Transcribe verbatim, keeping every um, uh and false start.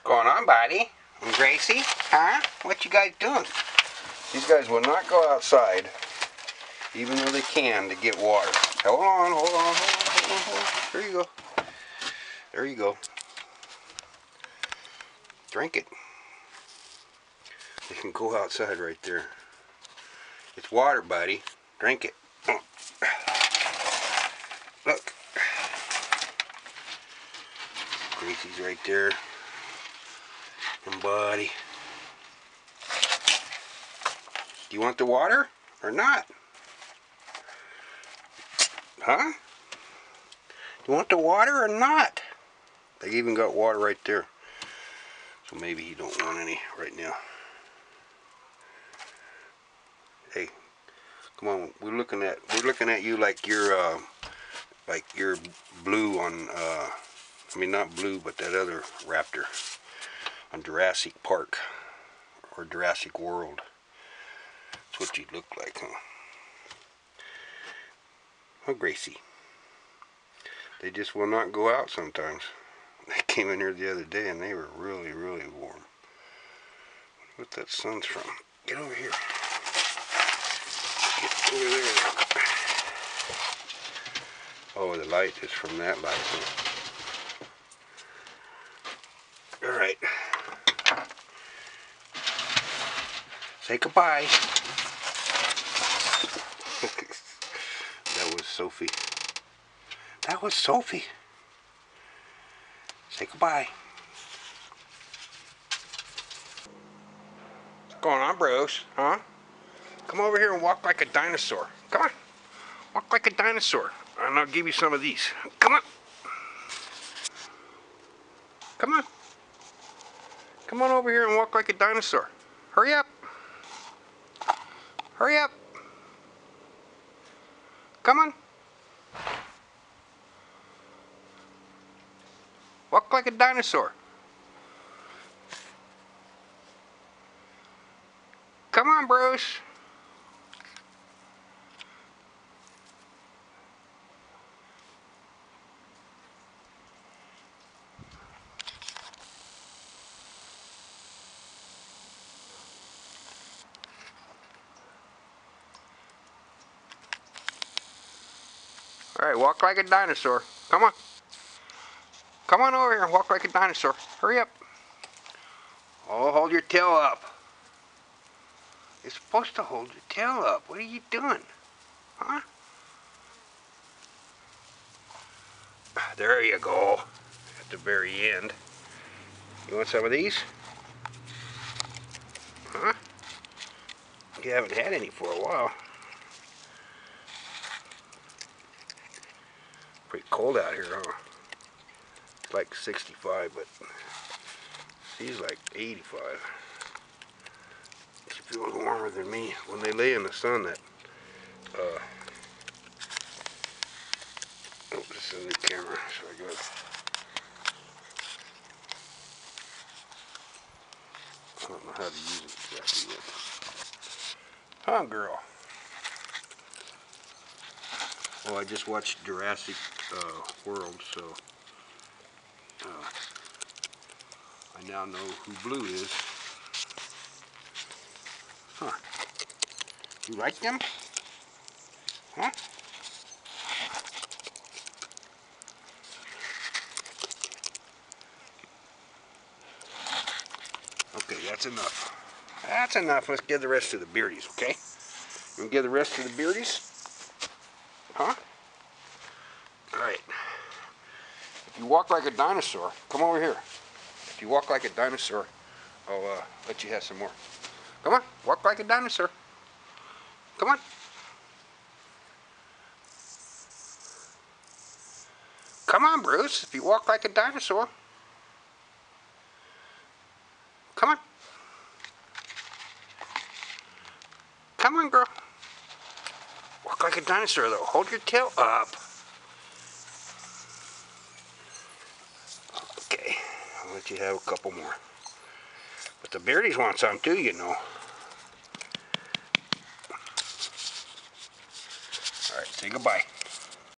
Going on, buddy? And Gracie? Huh? What you guys doing? These guys will not go outside, even though they can, to get water. Hold on, hold on, hold on, hold on, hold on. There you go. There you go. Drink it. You can go outside right there. It's water, buddy. Drink it. Oh. Look. Gracie's right there. And buddy. Do you want the water or not? Huh? Do you want the water or not? They even got water right there. So maybe you don't want any right now. Hey, come on. We're looking at we're looking at you like you're uh, like you're Blue on uh, I mean not Blue, but that other raptor on Jurassic Park or Jurassic World. That's what you look like, huh? Oh, Gracie. They just will not go out sometimes. They came in here the other day and they were really, really warm. What that sun's from? Get over here. Get over there. Oh, the light is from that light. Huh? All right. Say goodbye. That was Sophie. That was Sophie. Say goodbye. What's going on, bros? Huh? Come over here and walk like a dinosaur. Come on. Walk like a dinosaur. And I'll give you some of these. Come on. Come on. Come on over here and walk like a dinosaur. Hurry up. Hurry up. Come on. Walk like a dinosaur. Come on, bros. All right, walk like a dinosaur. Come on. Come on over here and walk like a dinosaur. Hurry up. Oh, hold your tail up. You're supposed to hold your tail up. What are you doing? Huh? There you go. At the very end. You want some of these? Huh? You haven't had any for a while. Pretty cold out here, huh? It's like sixty-five, but she's like eighty-five. She feels warmer than me. When they lay in the sun, that uh oh, this is a new camera, so I got I don't know how to use it exactly yet. Huh, girl? Well, I just watched Jurassic uh, World, so uh, I now know who Blue is. Huh. You like them? Huh? Okay, that's enough. That's enough. Let's give the rest to the beardies, okay? You want to give the rest to the beardies? Huh? Alright. If you walk like a dinosaur, come over here. If you walk like a dinosaur, I'll uh, let you have some more. Come on, walk like a dinosaur. Come on. Come on, Bruce. If you walk like a dinosaur. Come on. Come on, girl. Walk like a dinosaur, though. Hold your tail up. Okay. I'll let you have a couple more. But the beardies want some, too, you know. All right, say goodbye.